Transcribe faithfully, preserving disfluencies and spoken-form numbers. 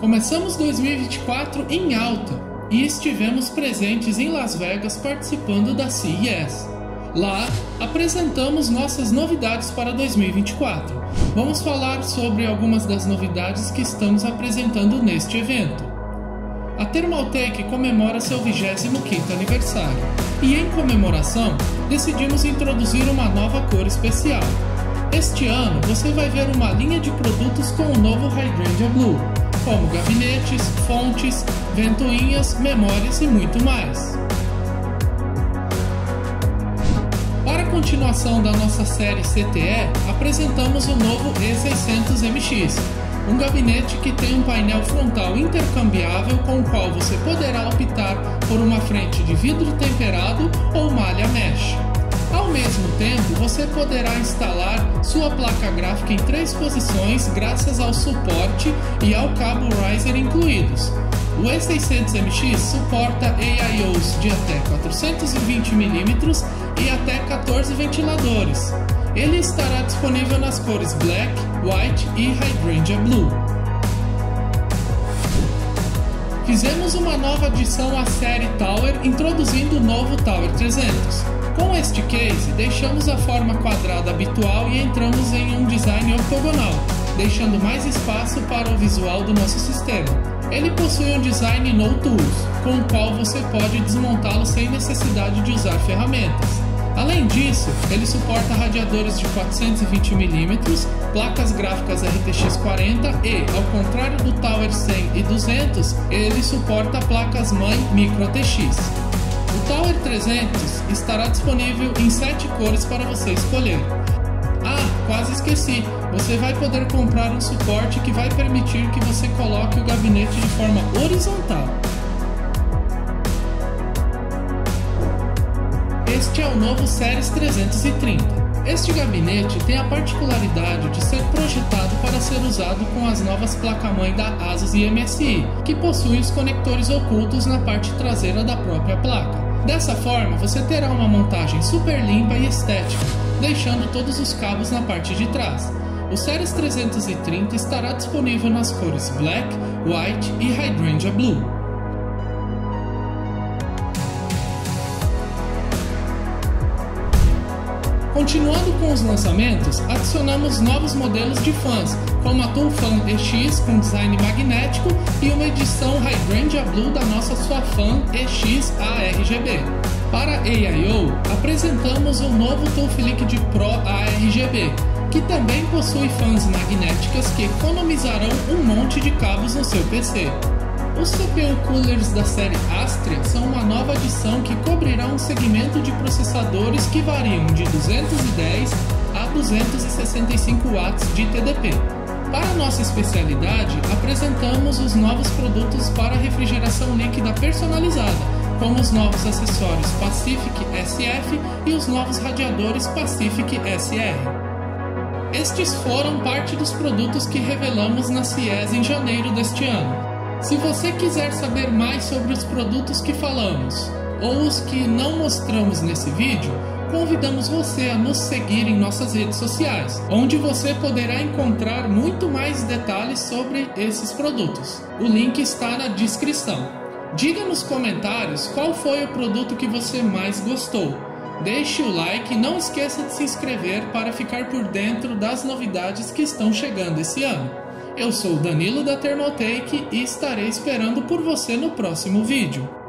Começamos dois mil e vinte e quatro em alta e estivemos presentes em Las Vegas participando da C E S. Lá, apresentamos nossas novidades para dois mil e vinte e quatro. Vamos falar sobre algumas das novidades que estamos apresentando neste evento. A Thermaltake comemora seu vigésimo quinto aniversário e, em comemoração, decidimos introduzir uma nova cor especial. Este ano você vai ver uma linha de produtos com o novo Hydrangea Blue, como gabinetes, fontes, ventoinhas, memórias e muito mais. Para a continuação da nossa série C T E, apresentamos o novo E seiscentos M X, um gabinete que tem um painel frontal intercambiável com o qual você poderá optar por uma frente de vidro temperado ou malha mesh. Ao mesmo tempo, você poderá instalar sua placa gráfica em três posições graças ao suporte e ao cabo riser incluídos. O E seiscentos M X suporta A I Os de até quatrocentos e vinte milímetros e até quatorze ventiladores. Ele estará disponível nas cores Black, White e Hydrangea Blue. Fizemos uma nova adição à série Tower, introduzindo o novo Tower trezentos. Com este case, deixamos a forma quadrada habitual e entramos em um design octogonal, deixando mais espaço para o visual do nosso sistema. Ele possui um design no tools, com o qual você pode desmontá-lo sem necessidade de usar ferramentas. Além disso, ele suporta radiadores de quatrocentos e vinte milímetros, placas gráficas R T X quarenta e, ao contrário do Tower cem e duzentos, ele suporta placas mãe Micro A T X. O Tower trezentos estará disponível em sete cores para você escolher. Ah, quase esqueci! Você vai poder comprar um suporte que vai permitir que você coloque o gabinete de forma horizontal. Este é o novo Series trezentos e trinta. Este gabinete tem a particularidade de ser projetado para ser usado com as novas placas-mãe da ASUS e M S I, que possuem os conectores ocultos na parte traseira da própria placa. Dessa forma, você terá uma montagem super limpa e estética, deixando todos os cabos na parte de trás. O Series trezentos e trinta estará disponível nas cores Black, White e Hydrangea Blue. Continuando com os lançamentos, adicionamos novos modelos de fãs, como a Tool Fan E X com design magnético e uma edição Hydrangea Blue da nossa sua Fan E X A R G B. Para A I O, apresentamos o novo Tool Liquid Pro A R G B, que também possui fãs magnéticas que economizarão um monte de cabos no seu P C. Os C P U Coolers da série Astria são uma nova adição que cobrirá um segmento de processadores que variam de duzentos e dez a duzentos e sessenta e cinco watts de T D P. Para nossa especialidade, apresentamos os novos produtos para refrigeração líquida personalizada, como os novos acessórios Pacific S F e os novos radiadores Pacific S R. Estes foram parte dos produtos que revelamos na C E S em janeiro deste ano. Se você quiser saber mais sobre os produtos que falamos, ou os que não mostramos nesse vídeo, convidamos você a nos seguir em nossas redes sociais, onde você poderá encontrar muito mais detalhes sobre esses produtos. O link está na descrição. Diga nos comentários qual foi o produto que você mais gostou. Deixe o like e não esqueça de se inscrever para ficar por dentro das novidades que estão chegando esse ano. Eu sou o Danilo da Thermaltake e estarei esperando por você no próximo vídeo.